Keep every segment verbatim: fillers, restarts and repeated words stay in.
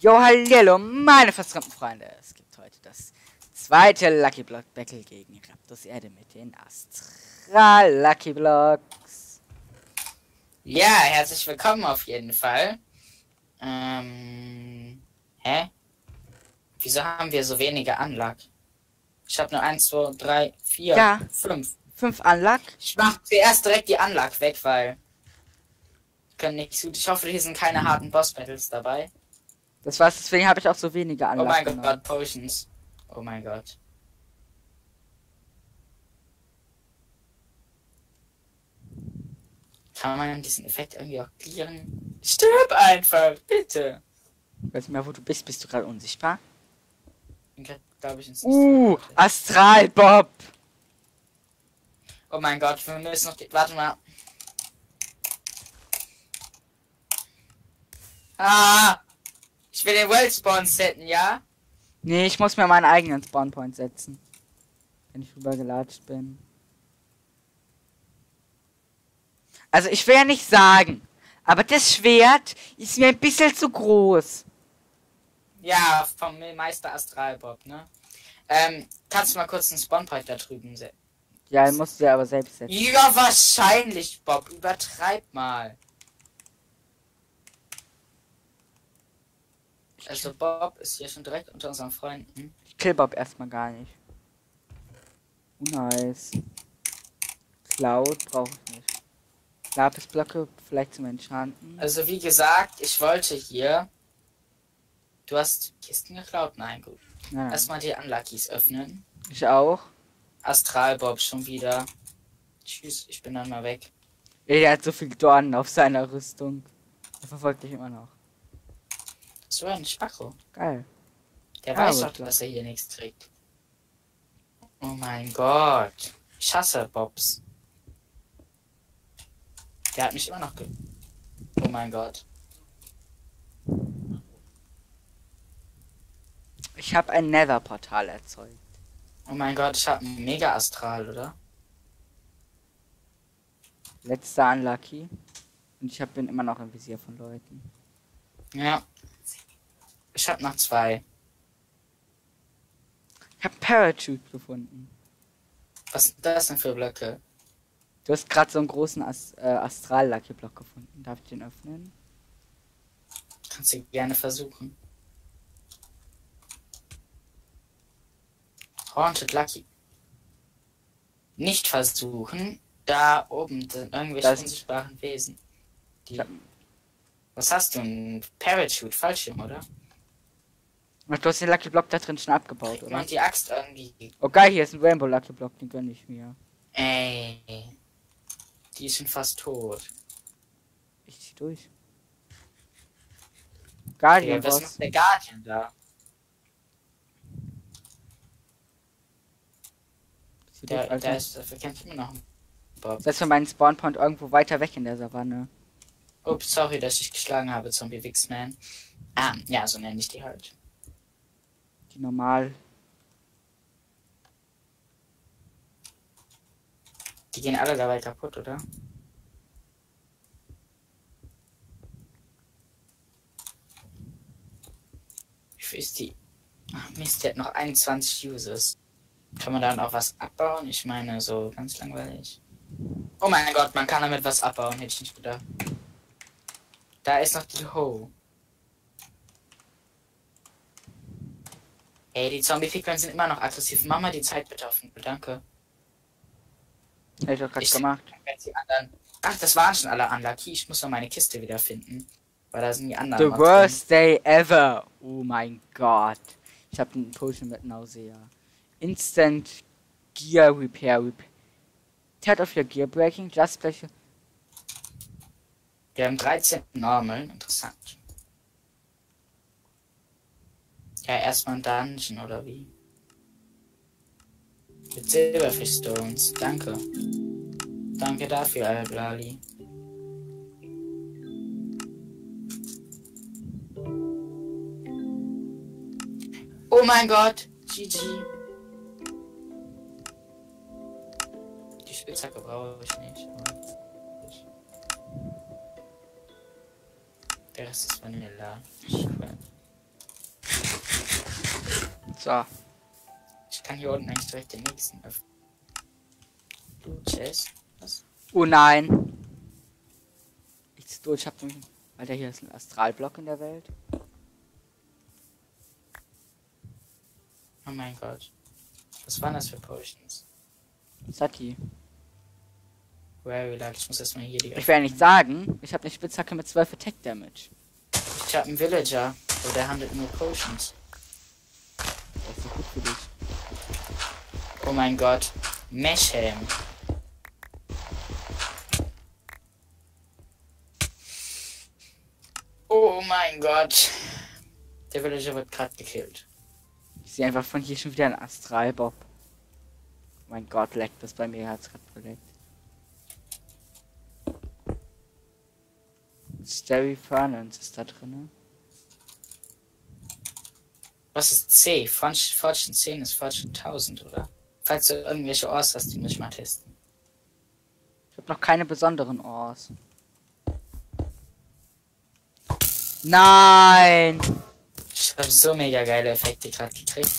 Jo, hallo, meine verskramten Freunde. Es gibt heute das zweite Lucky Block Battle gegen Raptus Erde mit den Astral Lucky Blocks. Ja, herzlich willkommen auf jeden Fall. Ähm, hä? Wieso haben wir so wenige Unluck? Ich habe nur eins, zwei, drei, vier, Ja. fünf. Fünf Unluck. Ich mach zuerst direkt die Unluck weg, weil ich kann nicht so. Ich hoffe, hier sind keine harten Boss-Battles dabei. Das war's, deswegen habe ich auch so wenige Unluck. Oh mein genommen. Gott, Potions. Oh mein Gott. Kann man diesen Effekt irgendwie auch clearen? Stirb einfach, bitte. Ich weiß nicht mehr, wo du bist. Bist du gerade unsichtbar? Glaube ich ins Uh, Astral Bob. Oh mein Gott, wir müssen noch die. Warte mal. Ah! Ich will den Wellspawn setten, ja? Nee, ich muss mir meinen eigenen Spawnpoint setzen. Wenn ich rübergelatscht bin. Also ich will ja nicht sagen, aber das Schwert ist mir ein bisschen zu groß. Ja, vom Meister Astralbob, ne? Ähm, kannst du mal kurz einen Spawnpoint da drüben setzen? Ja, den musst du ja aber selbst setzen. Ja, wahrscheinlich, Bob. Übertreib mal. Also Bob ist hier schon direkt unter unseren Freunden. Ich kill Bob erstmal gar nicht. Oh, nice. Cloud brauche ich nicht. Lapisblöcke vielleicht zum Enchanten. Also wie gesagt, ich wollte hier... Du hast Kisten geklaut? Nein, gut. Ja, Erstmal die Unluckies öffnen. ich auch. Astralbob schon wieder. Tschüss, ich bin dann mal weg. Er hat so viel Dornen auf seiner Rüstung. Er verfolgt dich immer noch. So ein Spacho. Geil. Der Ja, weiß aber doch, klar. dass er hier nichts trägt. Oh mein Gott. Ich hasse Bobs. Der hat mich immer noch ge... Oh mein Gott. Ich habe ein Nether-Portal erzeugt. Oh mein Gott, ich habe einen Mega Astral, oder? Letzter Unlucky. Und ich hab, bin immer noch im Visier von Leuten. Ja. Ich habe noch zwei. Ich habe Parachute gefunden. Was sind das denn für Blöcke? Du hast gerade so einen großen Ast äh, Astral-Lucky-Block gefunden. Darf ich den öffnen? Kannst du gerne versuchen. Haunted Lucky. Nicht versuchen. Da oben sind irgendwelche Das- unsichtbaren Wesen. Die... Ja. Was hast du? Ein Parachute, Fallschirm, oder? Ach, du hast den Lucky Block da drin schon abgebaut, oder? Jemand die Axt irgendwie. Oh geil, hier ist ein Rainbow Lucky Block, den gönn ich mir. Ey. Die ist schon fast tot. Ich zieh durch. Ja, Guardian was Boss. macht der Guardian da? Zieh Der, durch, der Alter. ist, dafür kämpft immer noch ein Bob. Setz mir meinen Spawnpoint irgendwo weiter weg in der Savanne. Ups, sorry, dass ich geschlagen habe, Zombie Wixman. Ah, ja, so nenne ich die halt. Die normal. Die gehen alle dabei kaputt, oder? Wie viel ist die? Ach Mist, die hat noch einundzwanzig Uses. Kann man dann auch was abbauen? Ich meine, so ganz langweilig. Oh mein Gott, man kann damit was abbauen, hätte ich nicht gedacht. Da ist noch die Ho. Ey, die Zombie-Pigmen sind immer noch aggressiv. Mach mal die Zeit bitte auf. Danke. Hätte ich doch gerade Ich- gemacht. Die anderen... Ach, das waren schon alle Unlucky. Ich muss noch meine Kiste wiederfinden. Weil da sind die anderen. The noch worst day ever. Oh mein Gott. Ich habe einen Potion mit Nausea. Instant Gear Repair. Rep Tat of your Gear Breaking. Just special. drin. Wir haben dreizehn Normal. Interessant. Ja, erstmal ein Dungeon, oder wie? Mit Silverfish Stones. Danke. Danke dafür, Alblali. Oh mein Gott! G G. Die Spitzhacke brauche ich nicht. Der Rest ist Vanilla. Schön. So. Ich kann hier unten eigentlich direkt den nächsten öffnen. Du, Chess. Was? Oh nein. Ich zieh durch, ich hab nämlich. Alter, hier ist ein Astralblock in der Welt. Oh mein Gott. Was waren das für Potions? Sati. Very luck. Ich muss erstmal hier die. Ich werde nicht sagen, ich habe eine Spitzhacke mit zwölf Attack Damage. Ich habe einen Villager. Oh, der handelt nur Potions. Das ist so gut für dich. Oh mein Gott. Meshhelm. Oh mein Gott. Der Villager wird gerade gekillt. Ich sehe einfach von hier schon wieder ein Astralbob. Mein Gott, leckt das bei mir, hat's gerade verleckt. Starry Furnace ist da drin. Was ist C? Fortune Fortune zehn ist Fortune tausend, oder? Falls du irgendwelche Ors hast, die muss ich mal testen. Ich habe noch keine besonderen Ors. Nein! Ich habe so mega geile Effekte gerade gekriegt.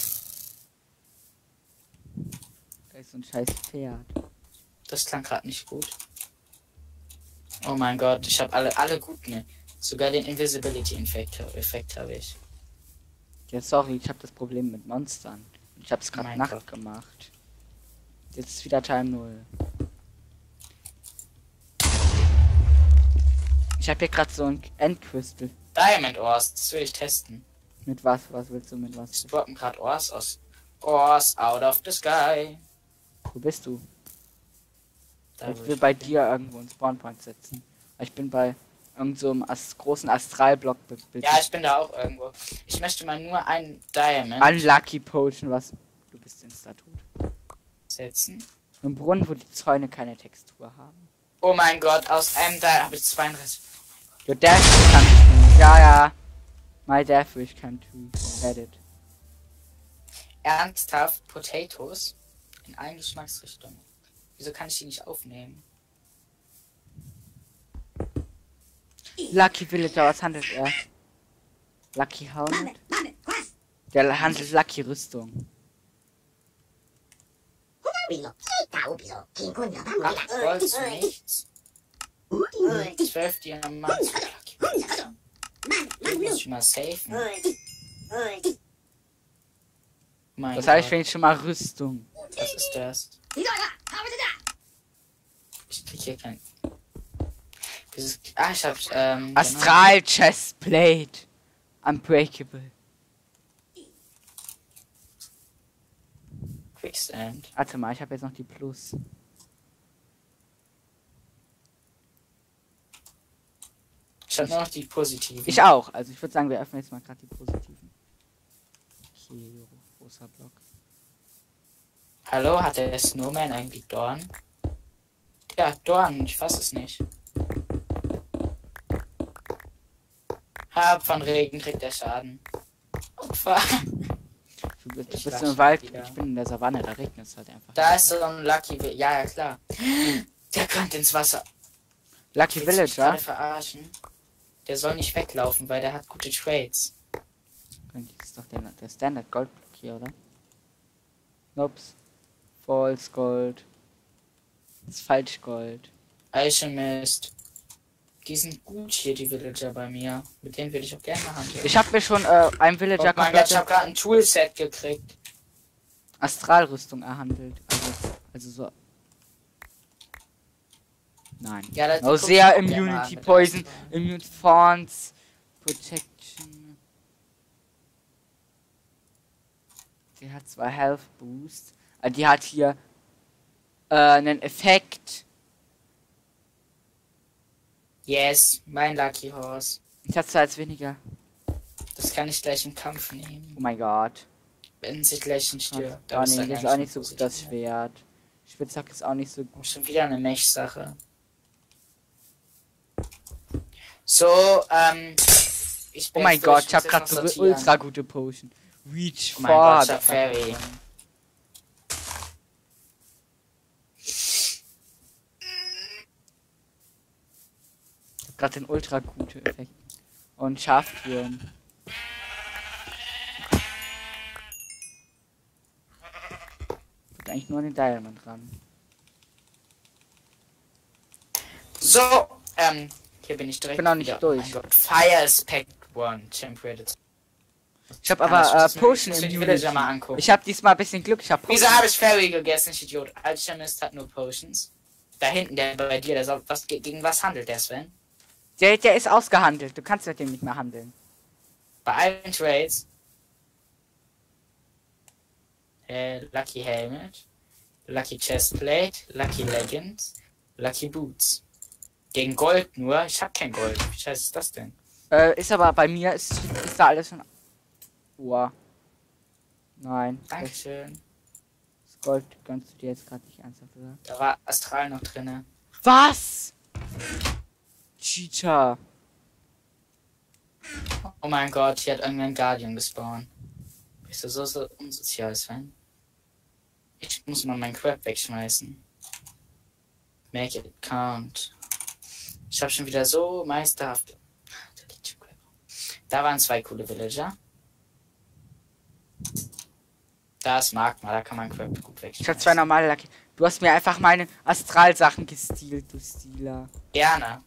Da ist so ein scheiß Pferd. Das klang gerade nicht gut. Oh mein Gott, ich habe alle alle guten. Sogar den Invisibility-Effekt Effekt habe ich. Ja, sorry, ich habe das Problem mit Monstern. Ich habe es gerade Mein Nacht Gott. gemacht. Jetzt ist wieder Time null. Ich habe hier gerade so ein Endcrystal. Diamond Ors, das will ich testen. Mit was? Was willst du mit Ich was? droppen gerade Ors aus. Ors out of the sky. Wo bist du? Da, Ich wo will ich bei bin. dir irgendwo einen Spawnpoint setzen. Ich bin bei irgend so einem Ast großen Astralblock. Ja, ich bin da auch irgendwo. Ich möchte mal nur einen Diamond Unlucky Potion, was? Du bist insta tot. setzen. Ein Brunnen, wo die Zäune keine Textur haben. Oh mein Gott, aus einem Diamond habe ich zweiunddreißig. Your death wish come true. Ja, ja. My death wish come true. Get it. Ernsthaft Potatoes in allen Geschmacksrichtungen. Wieso kann ich die nicht aufnehmen? Lucky Villager, was handelt er? Lucky Helmet? Der handelt Lucky Rüstung. Acht Gold zu nichts. Zwölf Diamanten zu Lucky. Ich muss ich mal safen. Mein Das heißt, Gott, wenn ich schon mal Rüstung. was ist das? Ich krieg hier kein. Dieses, ah, ich hab, ähm, Astral Chestplate. Unbreakable. Genau. Quicksand. Warte mal, ich habe jetzt noch die Plus. Ich hab nur noch die positiven. Ich auch. Also ich würde sagen, wir öffnen jetzt mal gerade die positiven. Okay, großer Block. Hallo, hat der Snowman eigentlich Dorn? Ja, Dorn, ich fass es nicht. Hab von Regen kriegt der Schaden. Opfer. Du bist, du Ich bist lass im Wald, wieder. ich bin in der Savanne, da regnet es halt einfach. Da ist so ein Lucky Vi- Ja, ja, klar. Der könnte ins Wasser. Lucky Willst du mich gerade Villager. verarschen? Der soll nicht weglaufen, weil der hat gute Trades. Das ist doch der, der Standard Goldblock hier, oder? Nops. False Gold. Das ist falsch Gold. Alchemist. Die sind gut hier, die Villager bei mir. Mit denen will ich auch gerne handeln. Ich habe mir schon äh, ein Oh Villager mein Gott, ich habe komplette gerade ein Toolset gekriegt. Astralrüstung erhandelt. Also, also so. Nein. Ja, das Oh, guck ich sehr auch gerne an Immunity mit Poison, Astral. Immune Thorns, Protection. Die hat zwar Health Boost, aber die hat hier äh, einen Effekt. Yes, mein Lucky Horse. Ich hatte zwar jetzt weniger. Das kann ich gleich im Kampf nehmen. Oh mein Gott. Wenn sie gleich nicht Oh, stirbt. oh ist nee, dann das ist gar auch nicht so mehr gut, das positiv. Schwert. Spitzhack ist auch nicht so gut. Schon wieder eine Mech-Sache. So, ähm. Ich Oh bin mein jetzt Gott, durch, ich hab muss grad jetzt so noch eine sortieren. ultra gute Potion. Reach Oh mein Gott, for. ich hab Fairy. Ich hab grad den ultra gute Effekt. Und Schafturm. Geht eigentlich nur an den Diamond ran. So, ähm, hier bin ich direkt. Ich bin noch nicht wieder. durch. Oh mein Gott. Fire Aspect One Champion. Ich habe aber äh, Potion im Immunity. mal angucken. Ich habe diesmal ein bisschen Glück. Ich habe Wieso habe ich Fairy gegessen, ich Idiot? Alchemist hat nur Potions. Da hinten, der bei dir, der soll, was, gegen was handelt der, Sven? Der, der ist ausgehandelt. Du kannst mit dem nicht mehr handeln. Bei allen Trades. Äh, Lucky Helmet. Lucky Chestplate. Lucky Leggings. Lucky Boots. Gegen Gold nur. Ich habe kein Gold. Wie scheiße ist das denn? Äh, ist aber bei mir, ist, ist da alles schon... Wow. Nein. Dankeschön. Das Gold gönnst du dir jetzt gerade nicht ernsthaft, oder? Da war Astral noch drinne. Was? Cheater. Oh mein Gott, hier hat irgendein Guardian gespawnt. Bist du so, so unsozial, Sven? Ich muss mal meinen Crap wegschmeißen. Make it count. Ich hab schon wieder so meisterhaft. Da waren zwei coole Villager. Da ist Magma, da kann man Crap gut wegschmeißen. Ich hab zwei normale Lucky. Du hast mir einfach meine Astral-Sachen gestealt, du Stealer. Gerne.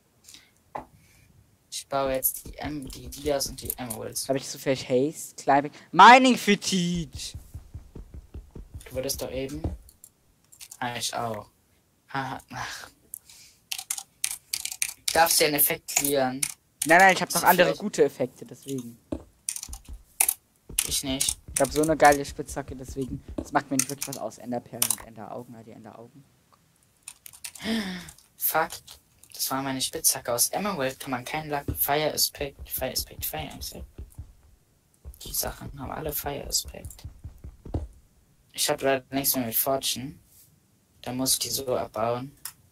Ich baue jetzt die, em die Dias und die Emeralds. Habe ich so viel Haste, Climbing, Mining für Teach. Du würdest doch eben. Ah, ich auch. Haha, ach. Darfst du den Effekt clearen? Nein, nein, ich habe noch So andere vielleicht- gute Effekte, deswegen. Ich nicht. Ich habe so eine geile Spitzhacke, deswegen. Das macht mir nicht wirklich was aus. Enderperlen und Enderaugen, ja, die Enderaugen. Fuck. Das war meine Spitzhacke. Aus Emerald kann man keinen Luck. Fire Aspect, Fire Aspect, Fire Aspect. Die Sachen haben alle Fire Aspect. Ich habe leider nichts mehr mit Fortune. Da muss ich die so abbauen.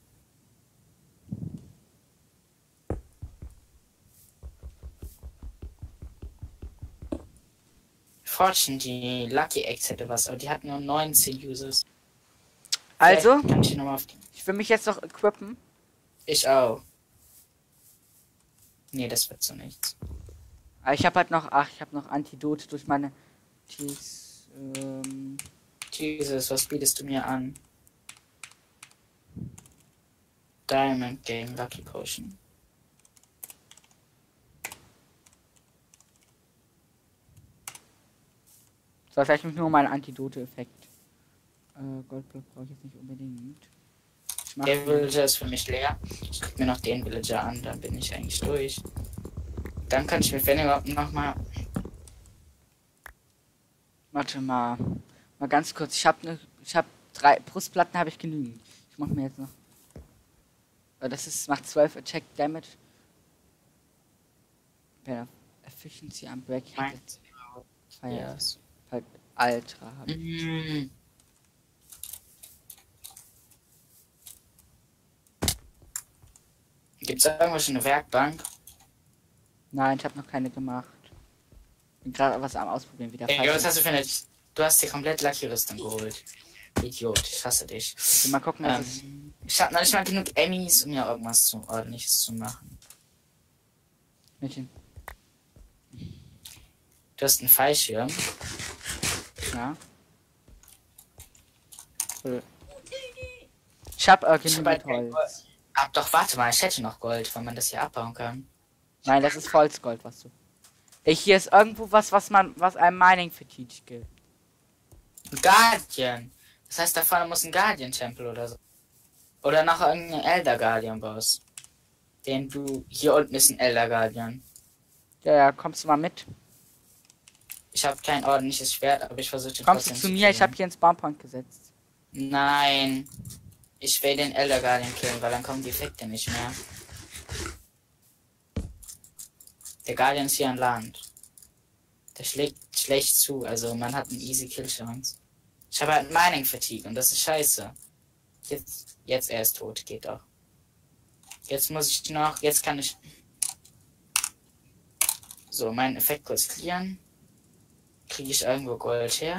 Fortune, die Lucky Eggs hätte was, aber die hat nur neunzehn Users. Also, Vielleicht kann ich die nochmal auf die... ich will mich jetzt noch equippen. Ich auch. Nee, das wird so nichts. Aber ich habe halt noch, ach, ich habe noch Antidote durch meine Tees, ähm, Jesus, was bietest du mir an? Diamond gegen Lucky Potion. so, vielleicht nur mein Antidote-Effekt. Äh, Goldblock brauche ich jetzt nicht unbedingt. Ich mach Der den- Villager ist für mich leer. Ich guck mir noch den Villager an, dann bin ich eigentlich durch. Dann kann ich mir, wenn überhaupt, nochmal. Warte mal. Mal ganz kurz. Ich habe ne, ich habe drei Brustplatten habe ich genügend. Ich mache mir jetzt noch. Äh, Das ist macht zwölf Attack Damage. Bei Efficiency am Break. Meins. Fire. Yes. Halt Ultra. Hab ich. Mm. Gibt's da irgendwo schon eine Werkbank? Nein, ich habe noch keine gemacht. Bin gerade was am Ausprobieren wieder. Ey, falsch was hast du für eine... Du hast dir komplett Lucky Rüstung geholt. Idiot, ich hasse dich. ist. Mal gucken, was es. Ähm, ich hab noch nicht mal genug Emmys, um mir irgendwas zu ordentliches zu machen. Mädchen. Du hast einen Fallschirm. Ja. Cool. Ich hab äh, Ich genug hab halt mit kein Holz. Ab doch, warte mal, ich hätte noch Gold, weil man das hier abbauen kann. Nein, das ist Holzgold, was du. Ich, hier ist irgendwo was, was man, was einem Mining für Teach gilt. Ein Guardian. Das heißt, da vorne muss ein Guardian-Tempel oder so. Oder noch irgendein Elder Guardian-Boss. Den du... Hier unten ist ein Elder Guardian. Ja, ja, kommst du mal mit? Ich habe kein ordentliches Schwert, aber ich versuche den Kommst du trotzdem zu mir? Ich killen. habe hier einen Spawnpoint gesetzt. Nein. Ich will den Elder Guardian killen, weil dann kommen die Effekte nicht mehr. Der Guardian ist hier an Land. Der schlägt schlecht zu, also man hat eine easy Kill Chance. Ich habe halt Mining Fatigue und das ist scheiße. Jetzt, jetzt er ist tot, geht doch. Jetzt muss ich noch, jetzt kann ich so meinen Effekt kurz clearen. Kriege ich irgendwo Gold her?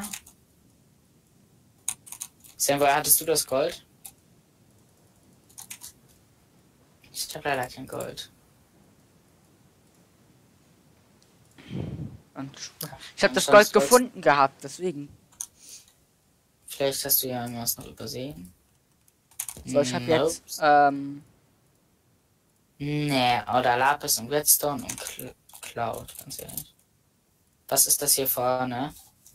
Sam, woher hattest du das Gold? Ich habe leider kein Gold. Und ich habe das Sonst Gold Holz- gefunden gehabt, deswegen. Vielleicht hast du ja irgendwas noch übersehen. So, ich habe Nope. jetzt, ähm, Nee, oder Lapis und Redstone und Cl Cloud, ganz ehrlich. Was ist das hier vorne?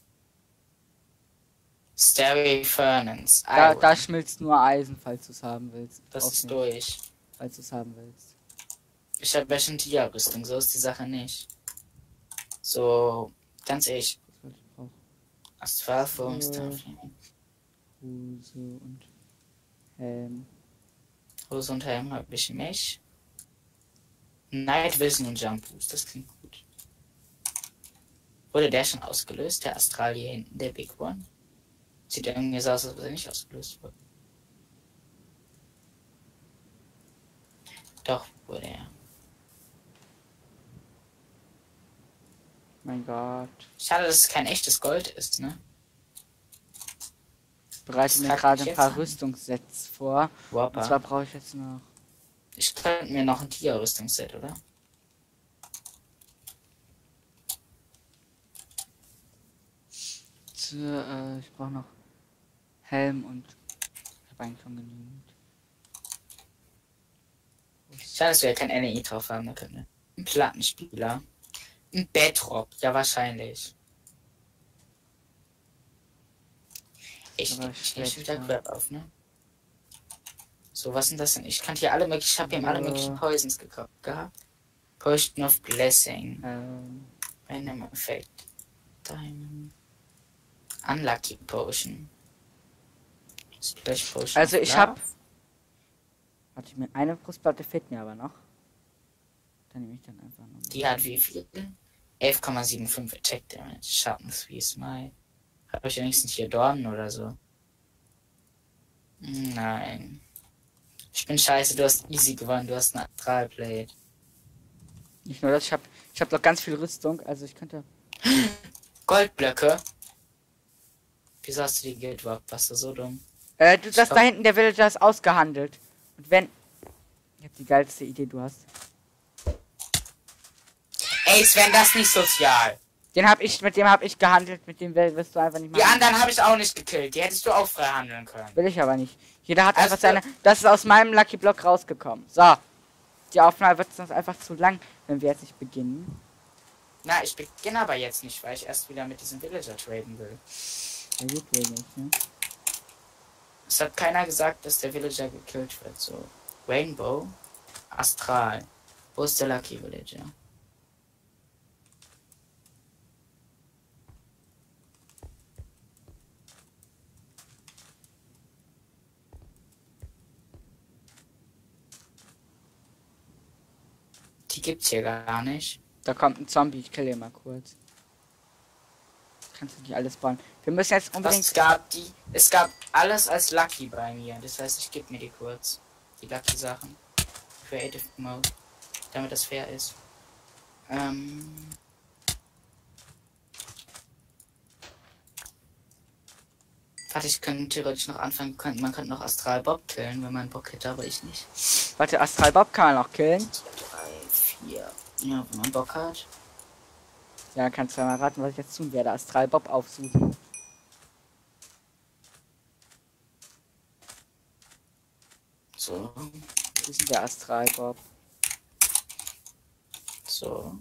Starry Furnace. da, Iron. da schmilzt nur Eisen, falls du es haben willst. Das Auch ist nicht, durch. falls du es haben willst. Ich habe ja schon Dia-Rüstung, so ist die Sache nicht. So, ganz ehrlich. Das, was ich brauche. Astralform, Äh. Starflame. Hose und Helm. Hose und Helm habe ich nicht. Night Vision und Jump Boost, das klingt gut. Wurde der schon ausgelöst? Der Astral hier hinten, der Big One? Sieht irgendwie so aus, als ob er nicht ausgelöst wurde. Doch, wurde er. Mein Gott. Schade, dass es kein echtes Gold ist, ne? Ich bereite Das mir fragt gerade mich ein jetzt paar an. Rüstungssets vor. Und Whopper. zwar brauche ich jetzt noch. Ich könnte mir noch ein Tier-Rüstungsset, oder? Zu, äh, ich brauche noch Helm und ich habe eigentlich schon genügend. Schade, dass wir ja kein N E I drauf haben, da können wir. Ein Plattenspieler. Ein Bedrock, ja wahrscheinlich. Ich Aber nehme schlecht, wieder ja. Grab auf, ne? So, was sind das denn? Ich kann hier alle möglichen, ich habe hier alle Ja. möglichen Poisons gekauft gehabt. Potion of Blessing. Ähm, Random Effect. Diamond. Unlucky Potion. Splash Potion. Also of ich Love. hab- warte, mir eine Brustplatte fehlt mir aber noch. Dann nehme ich dann einfach noch. Die hat wie viel? elf Komma fünfundsiebzig Attack Damage. Schattens wie Smite. Habe ich wenigstens hier Dornen oder so? Nein. Ich bin scheiße, du hast easy gewonnen, du hast eine Astralplate. Nicht nur das, ich habe ich hab noch ganz viel Rüstung, also ich könnte. Goldblöcke. Wieso hast du die Guild überhaupt? Warst du so dumm? Äh, du, das Stopp. da hinten, der Villager ist ausgehandelt. Und wenn. Ich hab die geilste Idee, du hast. Ey, Sven, das ist nicht sozial. Den hab ich, mit dem hab ich gehandelt, mit dem will- wirst du einfach nicht Die machen. anderen habe ich auch nicht gekillt. Die hättest du auch frei handeln können. Will ich aber nicht. Jeder hat Also- einfach seine. Das ist aus meinem Lucky Block rausgekommen. So. Die Aufnahme wird sonst einfach zu lang, wenn wir jetzt nicht beginnen. Na, ich beginne aber jetzt nicht, weil ich erst wieder mit diesem Villager traden will. Der geht wohl nicht, ne? Es hat keiner gesagt, dass der Villager gekillt wird. So. Rainbow. Astral. Wo ist der Lucky Villager? Die gibt's hier gar nicht. Da kommt ein Zombie, ich kill ihn mal kurz. Kannst du nicht alles bauen. Wir müssen jetzt Was unbedingt. es gab die. Es gab alles als Lucky bei mir. Das heißt, ich gebe mir die kurz. Die Lucky Sachen. Creative Mode. Damit das fair ist. Ähm. Warte, ich könnte theoretisch noch anfangen. Könnte, man könnte noch Astral Bob killen, wenn man Bock hätte, aber ich nicht. Warte, Astral Bob kann man noch killen. drei, vier. Ja, wenn man Bock hat. Ja, kannst du ja mal raten, was ich jetzt tun werde. Astral Bob aufsuchen. So. Wo ist denn der Astral Bob? So.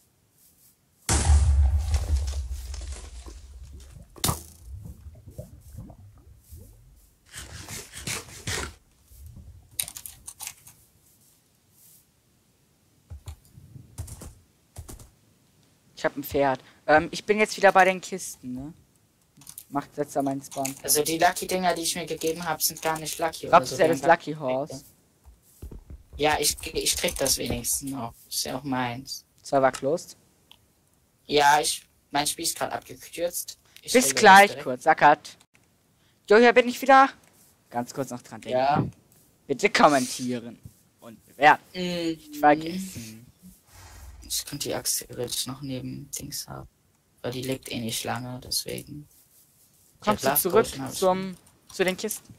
Ich habe ein Pferd. Ähm, ich bin jetzt wieder bei den Kisten, ne? Macht jetzt da meinen Spawn. Also die Lucky-Dinger, die ich mir gegeben habe, sind gar nicht Lucky. Raps so. ist ja Die das haben Lucky Horse. Ja, ich, ich krieg das wenigstens noch. Ist ja auch meins. Server closed. Ja, ich. Mein Spiel ist gerade abgekürzt. Ich Bis regel das gleich, direkt. kurz, Sackert. Jo, hier bin ich wieder. Ganz kurz noch dran denken. Ja. Bitte kommentieren. Und bewerten. Mm, Nicht vergessen. Ich könnte die Axt theoretisch noch neben Dings haben. Aber die liegt eh nicht lange, deswegen. Kommst du Love zurück Potion hab ich zum, zu den Kisten?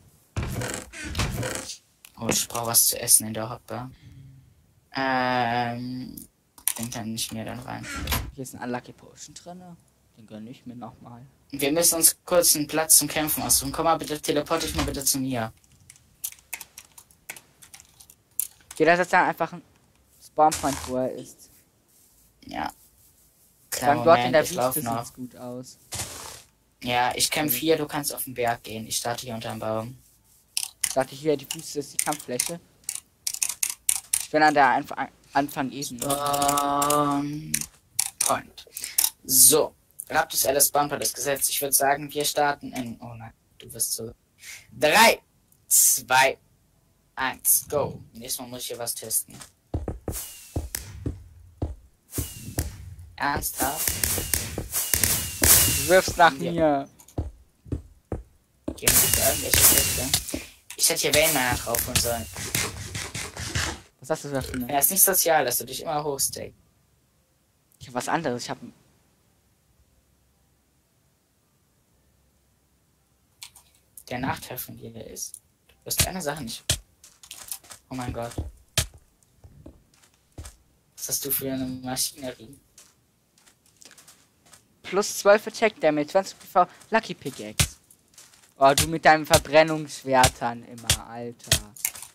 Oh, ich brauche was zu essen in der Hotbar. Ähm. Den kann ich mir dann rein. Hier ist ein Unlucky Potion drin. Den gönne ich mir nochmal. Wir müssen uns kurz einen Platz zum Kämpfen aussuchen. Komm mal bitte, teleporte dich mal bitte zu mir. Jeder setzt dann einfach einen Spawnpoint, wo er ist. Ja. Dann Klar, dort in der ich lauf Wüste noch. sieht's gut aus. Ja, ich kämpfe hier, du kannst auf den Berg gehen. Ich starte hier unterm Baum. Ich dachte hier, die Wüste ist die Kampffläche. Ich bin an der Anf Anfang Ebene. Um, Point. So. Raptus Alice Bumper ist gesetzt. Ich würde sagen, wir starten in. Oh nein, du wirst so. drei, zwei, eins, go. Nächstes Mal muss ich hier was testen. Ernsthaft? Du wirfst nach Ja. mir. Gehen wir irgendwelche Teste? Ich hätte hier Wayne drauf und sollen. Was hast du da für eine? Ja, ist nicht sozial, dass du dich immer hochsteckst. Ich hab was anderes. Ich hab. Der Nachteil von dir ist, du wirst eine Sache nicht. Oh mein Gott. Was hast du für eine Maschinerie? Plus zwölf Attack Damage, zwanzig P V, Lucky Pickaxe. Oh, du mit deinen Verbrennungsschwertern immer, Alter.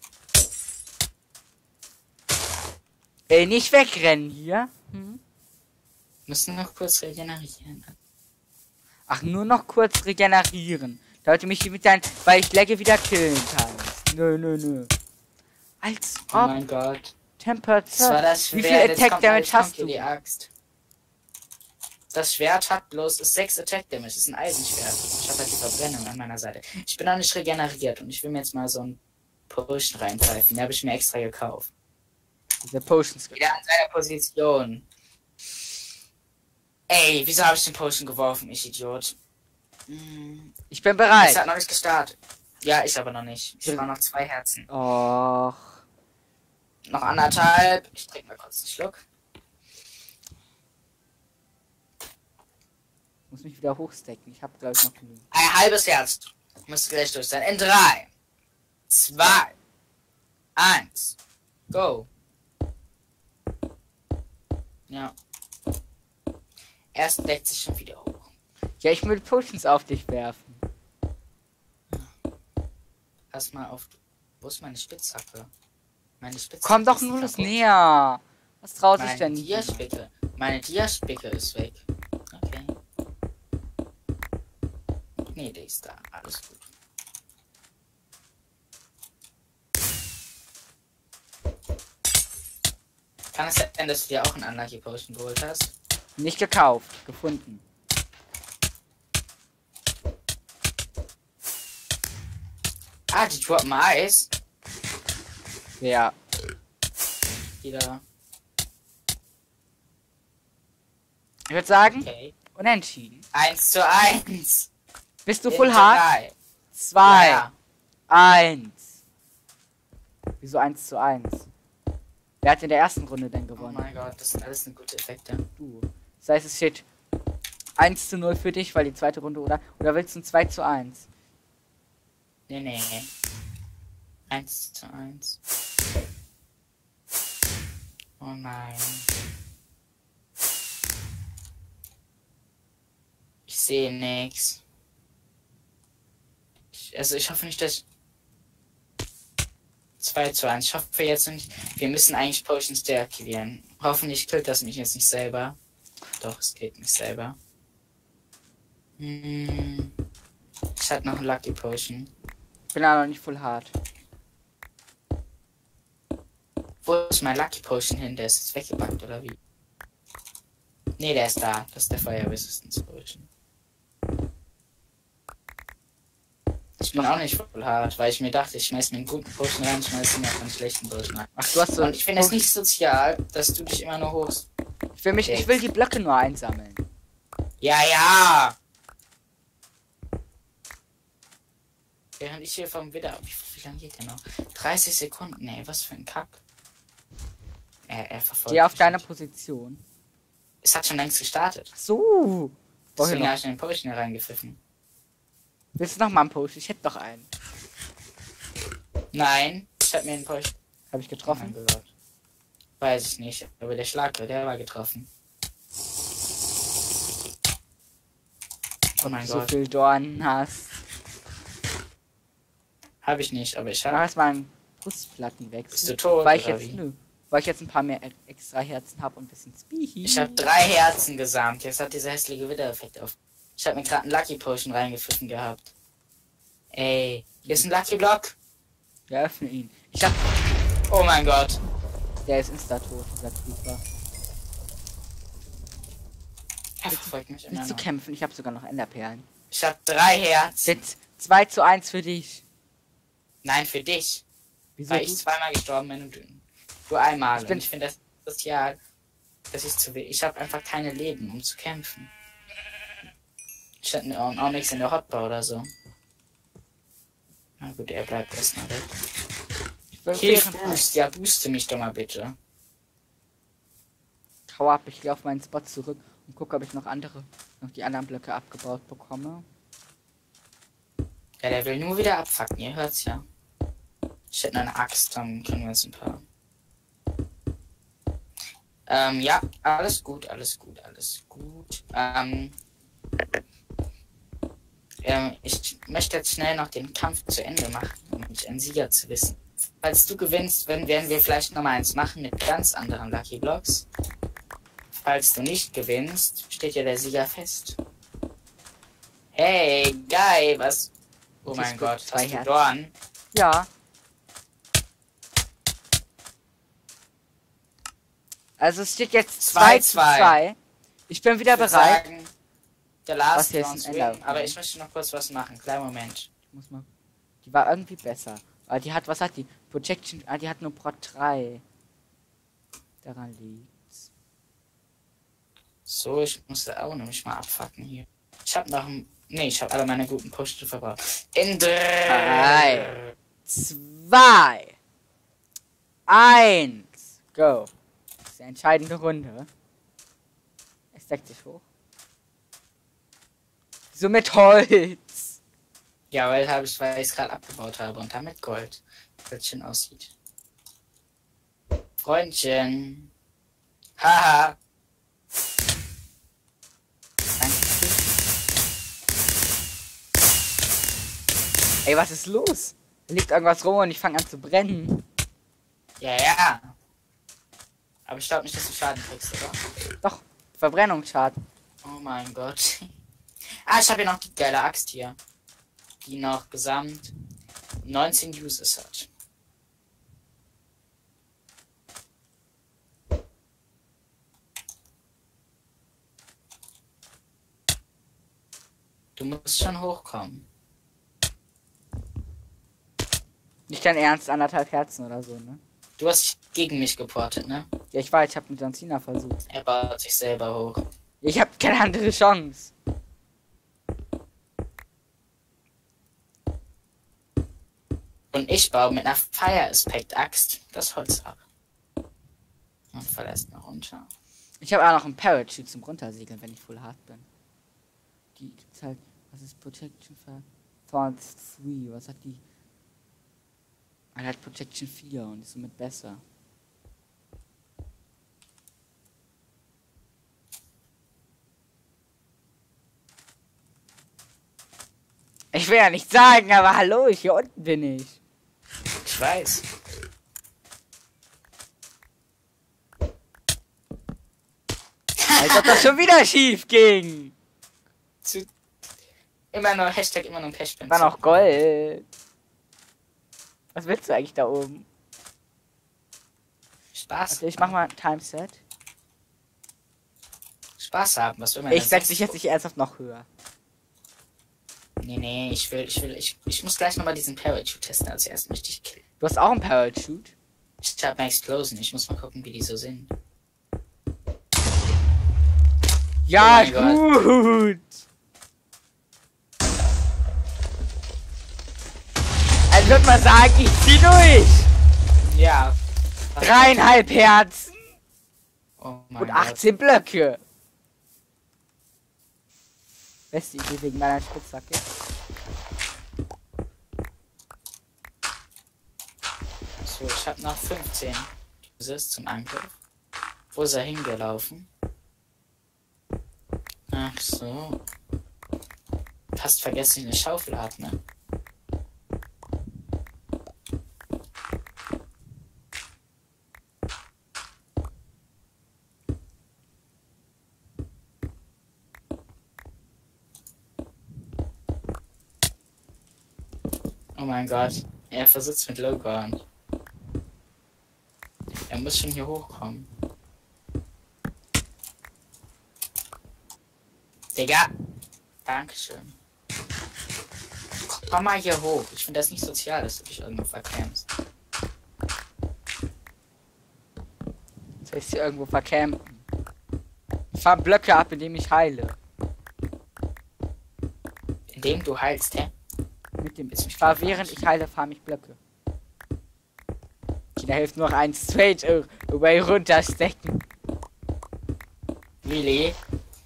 Ey, nicht wegrennen hier. Hm? Müssen noch kurz regenerieren. Ach, nur noch kurz regenerieren. Damit du mich hier mit deinen, weil ich Legge wieder killen kann. Nö, nö, nö. Als Oh ob. mein Gott. Tempered Das war das Wie Schwert. viel Jetzt Attack kommt- Damage jetzt kommt hast hier du? Die Axt. Das Schwert hat bloß sechs Attack Damage. Das ist ein Eisenschwert. Ich habe halt die Verbrennung an meiner Seite. Ich bin noch nicht regeneriert und ich will mir jetzt mal so ein Potion reingreifen. Den habe ich mir extra gekauft. Diese Potions. Wieder an seiner Position. Ey, wieso habe ich den Potion geworfen, ich Idiot? Hm, Ich bin es bereit. hat noch nicht gestartet. Ja, ich aber noch nicht. Ich brauche noch zwei Herzen. Och. Noch anderthalb. Ich trinke mal kurz einen Schluck. Muss mich wieder hochstecken. Ich habe glaube ich noch genug. Ein halbes Herz. Müsste gleich durch sein. In drei, zwei, eins, go. Ja. Erst deckt sich schon wieder hoch. Ja, ich will Potions auf dich werfen. Pass mal auf. Wo ist meine Spitzhacke? Meine Spitzhacke Komm doch ist nur das kaputt. näher. Was traut sich Meine denn nicht? Diaspicke. Meine Diaspicke ist weg. Okay. Nee, die ist da. Alles gut. Kann es sein, dass du dir auch einen Unlucky Potion geholt hast? Nicht gekauft. Gefunden. Ah, die droppen Eis. Ja. Wieder. Ich würde sagen, Okay. unentschieden. Eins zu eins. Bist du In full hart? drei. Zwei. Ja. Eins. Wieso eins zu eins? Wer hat in der ersten Runde denn Oh gewonnen? mein Gott, das sind alles eine gute Effekte. Du. Das heißt, es steht eins zu null für dich, weil die zweite Runde, oder? Oder willst du ein zwei zu eins? Nee, nee. Eins zu eins. Oh nein. Ich sehe nichts. Also ich hoffe nicht, dass ich zwei zu eins. Ich hoffe jetzt nicht. Wir müssen eigentlich Potions deaktivieren. Hoffentlich killt das mich jetzt nicht selber. Doch, es geht mich selber. Hm. Ich hatte noch ein Lucky Potion. Ich bin da noch nicht full hart. Wo ist mein Lucky Potion hin? Der ist jetzt weggebackt, oder wie? Nee, der ist da. Das ist der Fire Resistance Potion. Ich bin auch nicht voll hart, weil ich mir dachte, ich schmeiß mir einen guten Potion rein, schmeiß mir einen schlechten Potion rein. Ach, du hast so. Und ich finde es nicht sozial, dass du dich immer nur hochst. Ich will mich, ich will die Blöcke nur einsammeln. Ja, ja! Während ich hier vom Widder. Wie, wie lange geht der noch? dreißig Sekunden, ey, was für ein Kack. Er, er verfolgt. Geh auf mich deine nicht. Position. Es hat schon längst gestartet. Ach so. Wohin Deswegen noch? habe ich in den Potion hier reingepfiffen. Willst du noch mal einen Potion? Ich hätte doch einen. Nein, ich hab mir einen Potion. Habe ich getroffen? Oh mein Gott. Weiß ich nicht, aber der Schlag, der war getroffen. Oh mein du so Gott. viel Dornen hast. Habe ich nicht, aber ich Mach habe. erstmal einen Brustplattenwechsel. Bist du tot, Weil ich oder jetzt, wie? nö, weil ich jetzt ein paar mehr e- extra Herzen habe und ein bisschen Speed. Ich habe drei Herzen gesamt. Jetzt hat dieser hässliche Widereffekt auf. Ich habe mir gerade einen Lucky Potion reingepfiffen gehabt. Ey, hier ist ein Lucky Block. Ja, öffne ihn. Ich hab. Oh mein Gott. Der ist insta-tot, dieser Creeper. Er verfolgt mich immer Willst du noch. kämpfen? Ich habe sogar noch Enderperlen. Ich habe drei Herzen. Jetzt zwei zu eins für dich. Nein, für dich. Wieso Weil du? ich zweimal gestorben bin und du nur einmal. Ich bin- und ich finde das, das ja. Das ist zu wenig. Ich habe einfach keine Leben, um zu kämpfen. Ich hatte auch, auch nichts in der Hotbar oder so. Na gut, er bleibt erstmal weg. Ich will Hilf fairen- Boost, ja, booste mich doch mal bitte. Hau ab, ich gehe auf meinen Spot zurück und gucke, ob ich noch andere, noch die anderen Blöcke abgebaut bekomme. Ja, der will nur wieder abfacken, ihr hört's ja. Ich hätte eine Axt, dann können wir uns ein paar. Ähm, ja, alles gut, alles gut, alles gut. Ähm, ähm, ich möchte jetzt schnell noch den Kampf zu Ende machen, um mich ein Sieger zu wissen. Falls du gewinnst, wenn, werden wir vielleicht noch mal eins machen mit ganz anderen Lucky Blocks. Falls du nicht gewinnst, steht ja der Sieger fest. Hey, Guy, was? Oh Das mein ist Gott, zwei hast du Herzen. Dorn? Ja. Also es steht jetzt zwei zu zwei. zwei. Ich bin wieder Ich würd bereit. sagen, der Last Was, hier ist Rounds ein win, Ender. aber ich möchte noch kurz was machen. Kleinen Moment. Ich muss mal. Die war irgendwie besser. Aber die hat, was hat die? Projection. Ah, die hat nur Prot drei. Daran liegt's. So, ich musste auch nämlich mal abfacken hier. Ich habe noch ein. Nee, ich habe alle meine guten Push verbraucht. In drei. Zwei. Eins. Go. Das ist die entscheidende Runde. Es deckt sich hoch. So mit Holz. Ja, weil habe ich, weil ich es gerade abgebaut habe und damit Gold. Weil es schön aussieht. Freundchen. Haha. Danke. Ey, was ist los? Da liegt irgendwas rum und ich fange an zu brennen. Ja, ja. Aber ich glaube nicht, dass du Schaden kriegst, oder? Doch, Verbrennungsschaden. Oh mein Gott. Ah, ich habe hier noch die geile Axt hier. Die noch gesamt neunzehn Uses hat. Du musst schon hochkommen. Nicht dein Ernst, anderthalb Herzen oder so, ne? Du hast dich gegen mich geportet, ne? Ja, ich weiß, ich habe mit John Cena versucht. Er baut sich selber hoch. Ich habe keine andere Chance. Und ich baue mit einer Fire Aspect Axt das Holz ab. Und fall erst mal runter. Ich habe auch noch einen Parachute zum Runtersegeln, wenn ich full hart bin. Die gibt's halt. Was ist Protection für Thorns drei? Was hat die? Er hat Protection vier und ist somit besser. Ich will ja nicht sagen, aber hallo, ich hier unten bin ich. Ich weiß. Als ob das schon wieder schief ging. Zu immer nur Hashtag immer nur Pechpin. War noch Gold. Was willst du eigentlich da oben? Spaß. Also ich mach mal ein Timeset. Spaß haben, was will man Ich denn setz sonst dich jetzt nicht ernsthaft noch höher. Nee, nee, ich will, ich will, ich, ich muss gleich nochmal diesen Parachute testen, als erst möchte ich killen. Du hast auch einen Parachute. Ich hab eine Explosion, ich muss mal gucken, wie die so sind. Ja, Oh mein gut. Also würde man sagen, ich zieh durch. Ja. Dreieinhalb Herzen Oh mein und Gott. achtzehn Blöcke. Beste Idee wegen meiner Spitzhacke. So, ich hab noch fünfzehn. Dieses zum Angriff. Wo ist er hingelaufen? Ach so. fast vergessen, wie eine Schaufel hat, ne? Oh mein Gott. Er versucht's mit Logan. Er muss schon hier hochkommen. Digga. Dankeschön. Komm mal hier hoch. Ich finde das nicht sozial, dass du dich irgendwo verkämst. Soll ich sie irgendwo vercampen? Ich fahr Blöcke ab, indem ich heile. Indem du heilst, hä? Mit dem ich fahr, während ich heile, fahr mich Blöcke. Okay, da hilft nur noch ein Straight Away runterstecken. Really?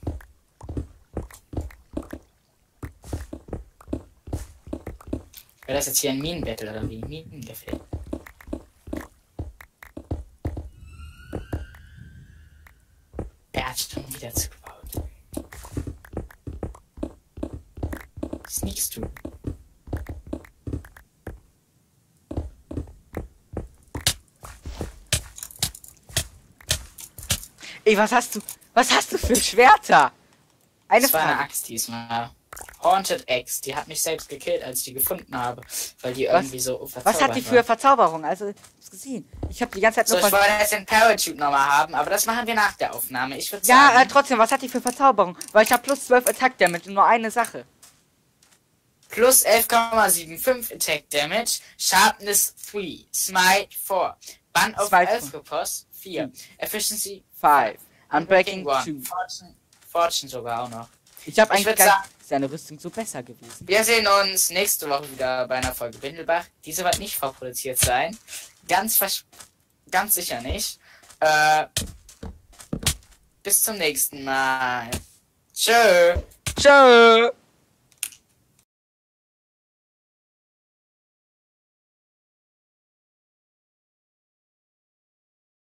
Wäre das jetzt hier ein Minenbattle oder wie? Minengefäll. Er hat schon wieder zugebaut. Sneakst du? Ey, was hast du? Was hast du für Schwerter? Eine Das war eine Frage. Axt diesmal. Haunted Axe, die hat mich selbst gekillt, als ich die gefunden habe, weil die irgendwie so verzaubert Was hat die für war. Verzauberung? Also, ich hab's gesehen. Ich habe die ganze Zeit So, nur ich vers- wollte jetzt den Parachute nochmal haben, aber das machen wir nach der Aufnahme. Ich würde Ja, äh, sagen, trotzdem, was hat die für Verzauberung? Weil ich habe plus zwölf Attack Damage und nur eine Sache. plus elf Komma fünfundsiebzig Attack Damage, Sharpness drei, Smite vier, Bun of Smite Elfkopos vier, Efficiency Five. Unbreaking Unbreaking one, two. Fortune, Fortune sogar auch noch. Ich habe Ich eigentlich würd gar sagen- ist deine Rüstung so besser gewesen. Wir sehen uns nächste Woche wieder bei einer Folge Bindelbach. Diese wird nicht vorproduziert sein. Ganz vers ganz sicher nicht. Äh, bis zum nächsten Mal. Tschö. Tschö.